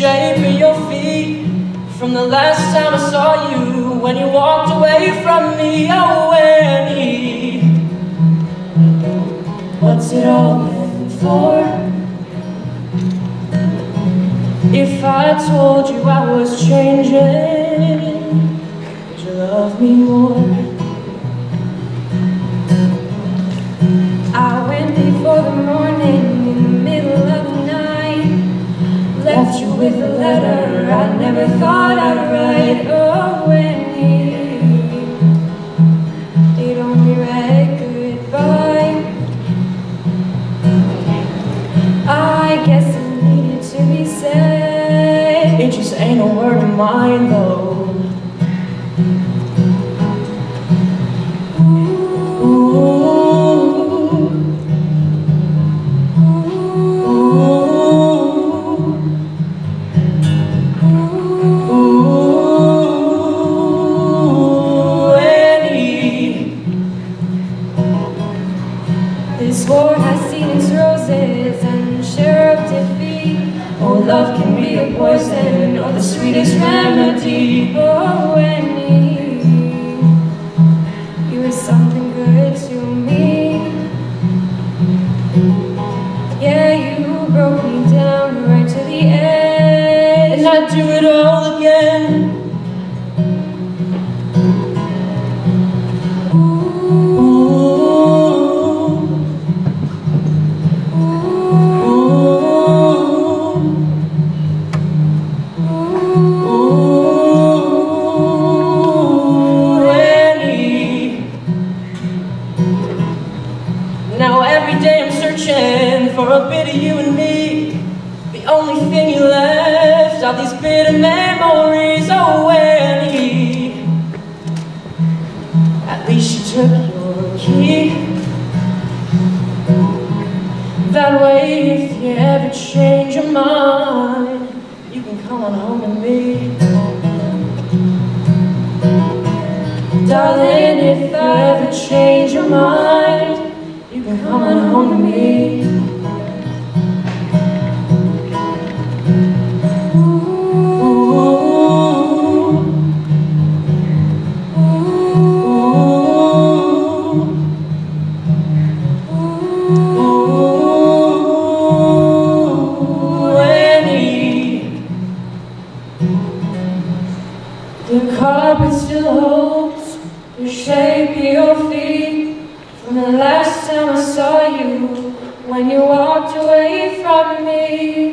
shape of your feet from the last time I saw you, when you walked away from me. Oh, Annie, what's it all meant for? If I told you I was changing, would you love me more? I went before the morning, in the middle of the night, left you with a letter I never thought I'd write. Oh, Annie, it only read goodbye. I guess it needed to be said. It just ain't a word of mine, though. This war has seen its roses and share of defeat. Oh, love can be a poison or the sweetest remedy. Oh, Annie, you were something good to me. Yeah, you broke me down right to the edge, And I'd do it all again. Now every day I'm searching for a bit of you and me. The only thing you left are these bitter memories. Oh, Annie, at least you took your key. That way, if you ever change your mind, you can come on home to me. Darling, if you ever change your mind, you can come on home to me. The carpet still holds the shape of your feet from the last time I saw you, when you walked away from me.